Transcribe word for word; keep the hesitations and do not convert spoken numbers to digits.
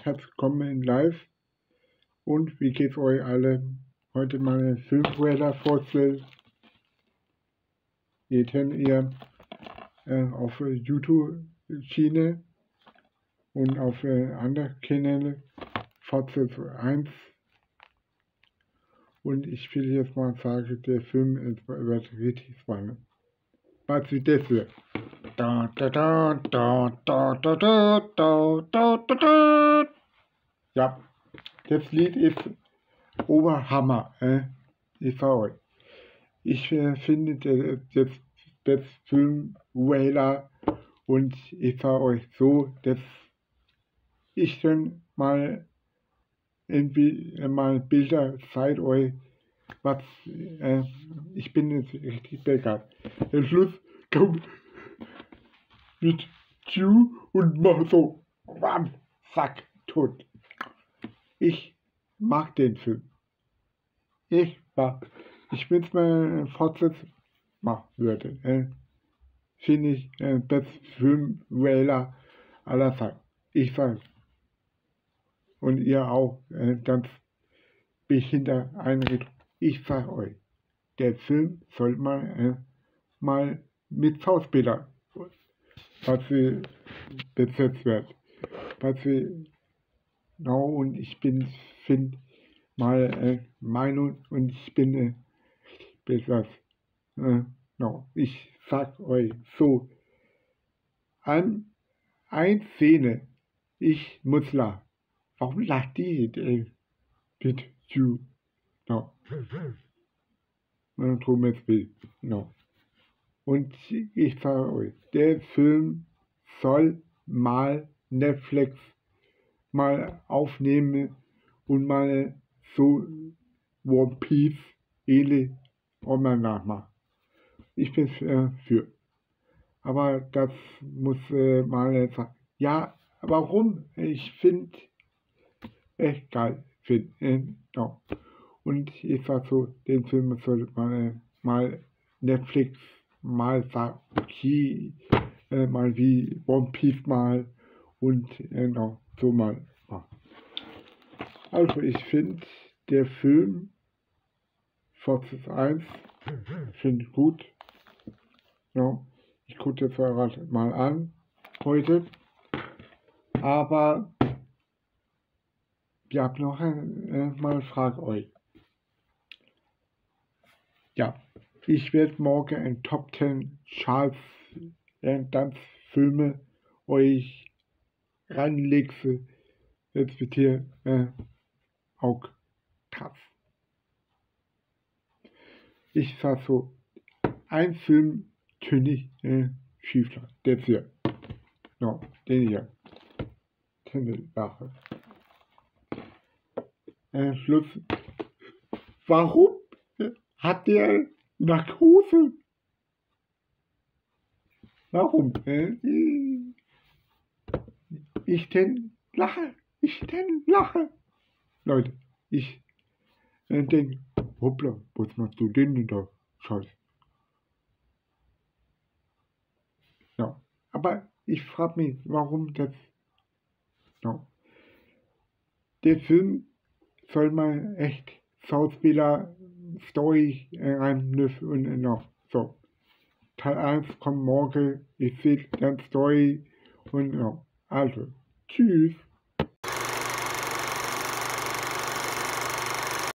herzlich willkommen in Live. Und wie geht's euch alle? Heute mal einen Filmtrailer vorstellen, den ihr äh, auf YouTube-Schiene und auf äh, anderen Kanälen, Fortsetzung eins. Und ich will jetzt mal sagen, der Film ist, wird richtig spannend. Was wie das wird. Da, da, da, da, da, da, da, da, da, da, da. Ja, das Lied ist Oberhammer. Äh? Ich sag euch. Ich äh, finde das, das, das Film Wailer und ich sag euch so, dass ich dann mal irgendwie äh, mal Bilder zeigt euch, was äh, ich bin jetzt richtig begeistert. Am Schluss kommt mit Ju und mach so, bam, zack, tot. Ich mag den Film. Ich mag. Ich will es mal fortsetzen machen würde. Äh, Finde ich äh, best Film Wailer aller Zeiten. Ich sage. Und ihr auch äh, ganz behindert einredet. Ich sage euch, der Film soll man äh, mal mit Schauspielern, was sie besetzt wird. Was sie, no, und ich bin, finde mal äh, Meinung und ich bin äh, etwas, äh, no, ich sag euch so, an ein Szene, ich muss lachen. Warum lacht die äh, mit you? No. Man tut mir weh. No. Und ich sage euch, der Film soll mal Netflix mal aufnehmen und mal so One Piece ähnlich auch mal nachmachen. Ich bin äh, für. Aber das muss äh, mal sagen. Ja, warum? Ich finde echt geil. Find, äh, no. Und ich sag so, den Film sollte man äh, mal Netflix mal sagen, okay, äh, mal wie One Piece mal und äh, no, so mal machen. Also ich finde der Film Forces eins finde ich gut. No. Ich gucke das mal an heute. Aber ich habe noch ein, äh, mal eine Frage euch. Ja, ich werde morgen ein Top zehn Charts äh, Filme euch reinlegen. Jetzt wird hier äh, auch krass. Ich sag so, ein Film König äh, Schiefler, der hier. No, den hier. Sache. Äh, Schluss. Warum hat der Narkose? Warum? Äh, ich denn lache. Ich denn lache. Leute, ich äh, denke, hoppla, was machst du denn in der Scheiße? Ja, aber ich frage mich, warum das. Ja. Der Film soll mal echt Schauspieler, Story äh, reinlösen und äh, noch so. Teil eins kommt morgen, ich sehe dann Story und ja. Also, tschüss.